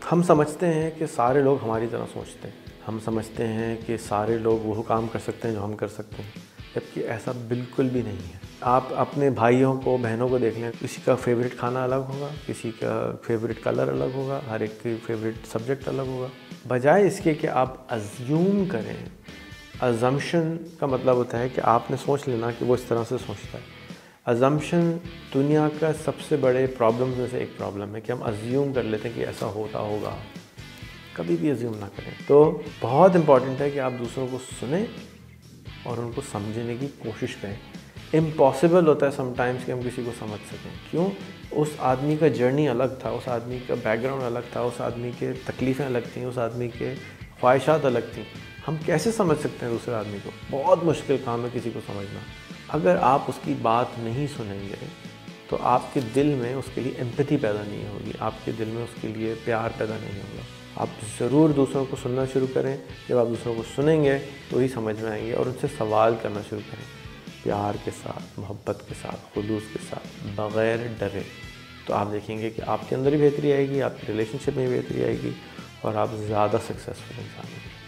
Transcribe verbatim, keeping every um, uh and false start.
हम समझते हैं कि सारे लोग हमारी तरह सोचते हैं, हम समझते हैं कि सारे लोग वो काम कर सकते हैं जो हम कर सकते हैं, जबकि ऐसा बिल्कुल भी नहीं है। आप अपने भाइयों को, बहनों को देख लें, किसी का फेवरेट खाना अलग होगा, किसी का फेवरेट कलर अलग होगा, हर एक की फेवरेट सब्जेक्ट अलग होगा। बजाय इसके कि आप अज्यूम करें, अजम्पशन का मतलब होता है कि आपने सोच लेना कि वो इस तरह से सोचता है। अजम्पशन दुनिया का सबसे बड़े प्रॉब्लम में से एक प्रॉब्लम है कि हम अज्यूम कर लेते हैं कि ऐसा होता होगा। कभी भी अज्यूम ना करें। तो बहुत इम्पॉर्टेंट है कि आप दूसरों को सुने और उनको समझने की कोशिश करें। इम्पॉसिबल होता है समटाइम्स कि हम किसी को समझ सकें। क्यों? उस आदमी का जर्नी अलग था, उस आदमी का बैकग्राउंड अलग था, उस आदमी के तकलीफ़ें अलग थी, उस आदमी के ख्वाहिशात अलग थी। हम कैसे समझ सकते हैं दूसरे आदमी को? बहुत मुश्किल काम है किसी को समझना। अगर आप उसकी बात नहीं सुनेंगे तो आपके दिल में उसके लिए एम्पैथी पैदा नहीं होगी, आपके दिल में उसके लिए प्यार पैदा नहीं होगा। आप ज़रूर दूसरों को सुनना शुरू करें। जब आप दूसरों को सुनेंगे तो ही समझ में आएंगे, और उनसे सवाल करना शुरू करें, प्यार के साथ, मोहब्बत के साथ, खुलूस के साथ, बग़ैर डरे। तो आप देखेंगे कि आपके अंदर ही बेहतरी आएगी, आपकी रिलेशनशिप में बेहतरी आएगी और आप ज़्यादा सक्सेसफुल इंसान होंगे।